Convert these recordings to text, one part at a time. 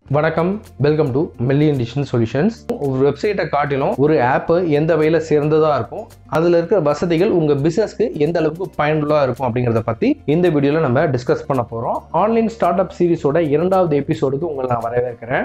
வணக்கம், welcome to million edition solutions. ஒரு வெப்சைட்டை காட்டிலும் ஒரு ஆப் எந்த வகையில் சிறந்ததா இருக்கும், அதில் இருக்கிற வசதிகள் உங்கள் பிஸ்னஸ்க்கு எந்த அளவுக்கு பயனுள்ளதாக இருக்கும் அப்படிங்கிறத பற்றி இந்த வீடியோவில் நம்ம டிஸ்கஸ் பண்ண போகிறோம். ஆன்லைன் ஸ்டார்ட் அப் சீரிஸோட 2வது எபிசோடுக்கு உங்களை நான் வரவேற்கிறேன்.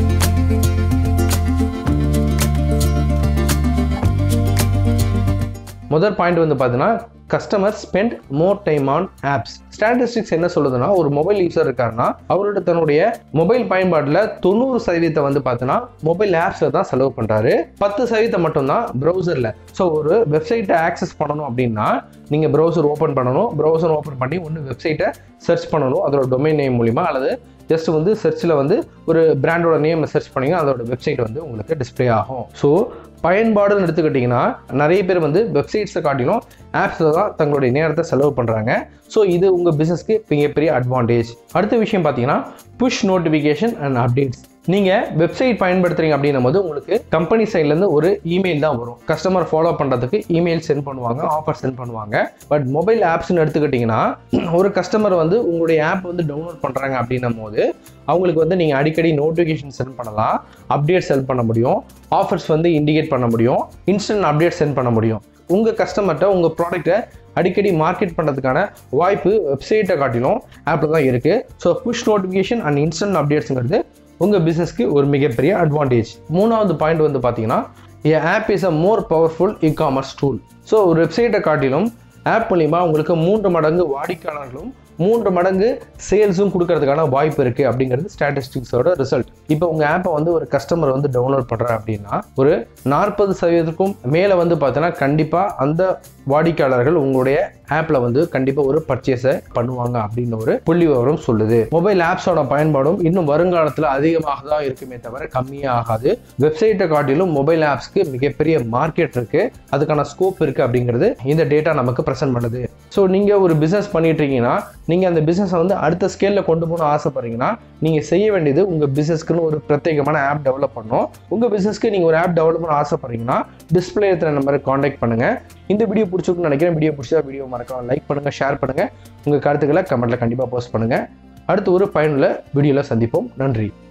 முதல் பாயிண்ட் வந்து பார்த்தீங்கன்னா, customer spend more time on apps. Statistics என்ன சொல்லுதுன்னா, ஒரு மொபைல் யூசர் இருக்காருன்னா அவரோட தன்னுடைய மொபைல் பயன்பாட்டில் 90% வந்து பார்த்தீங்கன்னா மொபைல் ஆப்ஸில் தான் செலவு பண்ணுறாரு. 10% மட்டும்தான் ப்ரௌசரில். ஸோ ஒரு வெப்சைட்டை ஆக்சஸ் பண்ணணும் அப்படின்னா நீங்கள் ப்ரௌசர் ஓப்பன் பண்ணணும். ப்ரௌசர் ஓப்பன் பண்ணி ஒன்று வெப்சைட்டை சர்ச் பண்ணணும் அதோட டொமைன் நேம் மூலிமா, அல்லது ஜஸ்ட் வந்து சர்ச்சில் வந்து ஒரு பிராண்டோட நேம் சர்ச் பண்ணிங்கன்னா அதோட வெப்சைட் வந்து உங்களுக்கு டிஸ்பிளே ஆகும். ஸோ பயன்பாடுன்னு எடுத்துக்கிட்டிங்கன்னா நிறைய பேர் வந்து வெப்சைட்ஸை காட்டிலும் ஆப்ஸில் தான் தங்களுடைய நேரத்தை செலவு பண்ணுறாங்க. ஸோ இது உங்கள் பிஸ்னஸ்க்கு மிகப்பெரிய அட்வான்டேஜ். அடுத்த விஷயம் பார்த்தீங்கன்னா, புஷ் நோட்டிஃபிகேஷன் அண்ட் அப்டேட்ஸ். நீங்கள் வெப்சைட் பயன்படுத்துறீங்க அப்படின்னும் போது உங்களுக்கு கம்பெனி சைட்லேருந்து ஒரு இமெயில் தான் வரும். கஸ்டமர் ஃபாலோ பண்ணுறதுக்கு இமெயில் சென்ட் பண்ணுவாங்க, ஆஃபர் சென்ட் பண்ணுவாங்க. பட் மொபைல் ஆப்ஸ்ன்னு எடுத்துக்கிட்டிங்கன்னா, ஒரு கஸ்டமர் வந்து உங்களுடைய ஆப் வந்து டவுன்லோட் பண்ணுறாங்க அப்படின்னும் போது அவங்களுக்கு வந்து நீங்கள் அடிக்கடி நோட்டிஃபிகேஷன் சென்ட் பண்ணலாம், அப்டேட் சென்ட் பண்ண முடியும், ஆஃபர்ஸ் வந்து இண்டிகேட் பண்ண முடியும், இன்ஸ்டன்ட் அப்டேட் சென்ட் பண்ண முடியும். உங்கள் கஸ்டமர்கிட்ட உங்கள் ப்ராடக்ட்டை அடிக்கடி மார்க்கெட் பண்ணுறதுக்கான வாய்ப்பு வெப்சைட்டை காட்டிலும் ஆப்பில் தான் இருக்குது. So push notification and instant அப்டேட்ஸுங்கிறது உங்கள் பிஸ்னஸ்க்கு ஒரு மிகப்பெரிய அட்வான்டேஜ். 3வது பாயிண்ட் வந்து பார்த்தீங்கன்னா, app is a more powerful ecommerce tool. So ஒரு வெப்சைட்டை காட்டிலும் ஆப் மூலிமா உங்களுக்கு 3 மடங்கு வாடிக்கையாளர்களும் 3 மடங்கு சேல்ஸும் கொடுக்கறதுக்கான வாய்ப்பு இருக்குது அப்படிங்கிறது ஸ்டாட்டிஸ்டிக்ஸோட ரிசல்ட். இப்போ உங்கள் ஆப்பை வந்து ஒரு கஸ்டமர் வந்து டவுன்லோட் பண்ணுறாரு அப்படின்னா ஒரு 40%க்கும் மேலே வந்து பார்த்தீங்கன்னா கண்டிப்பாக அந்த வாடிக்கையாளர்கள் உங்களுடைய ஆப்பில் வந்து கண்டிப்பாக ஒரு பர்ச்சேஸை பண்ணுவாங்க அப்படின்னு ஒரு புள்ளி விவரம் சொல்லுது. மொபைல் ஆப்ஸோட பயன்பாடும் இன்னும் வருங்காலத்தில் அதிகமாக தான் இருக்குமே தவிர கம்மியாக ஆகாது. வெப்சைட்டை காட்டிலும் மொபைல் ஆப்ஸ்க்கு மிகப்பெரிய மார்க்கெட் இருக்குது, அதுக்கான ஸ்கோப் இருக்குது அப்படிங்கிறது இந்த டேட்டா நமக்கு ப்ரெசென்ட் பண்ணுது. ஸோ நீங்கள் ஒரு பிஸ்னஸ் பண்ணிட்டு இருக்கீங்கன்னா, நீங்கள் அந்த பிஸ்னஸை வந்து அடுத்த ஸ்கேலில் கொண்டு போகணும்னு ஆசைப்படுறீங்கன்னா நீங்கள் செய்ய வேண்டியது உங்கள் பிஸ்னஸ்க்குன்னு ஒரு பிரத்யேகமான ஆப் டெவலப் பண்ணணும். உங்கள் பிஸ்னஸ்க்கு நீங்கள் ஒரு ஆப் டெவலப் பண்ண ஆசைப்படுறீங்கன்னா டிஸ்பிளே இருக்கிற நம்பரை காண்டாக்ட் பண்ணுங்கள். இந்த வீடியோ பிடிச்சிருக்குன்னு நினைக்கிறேன். வீடியோ பிடிச்சா வீடியோ மறக்காம லைக் பண்ணுங்கள், ஷேர் பண்ணுங்கள், உங்கள் கருத்துக்களை கமெண்ட்டில் கண்டிப்பாக போஸ்ட் பண்ணுங்கள். அடுத்து ஒரு பயனுள்ள வீடியோவில் சந்திப்போம். நன்றி.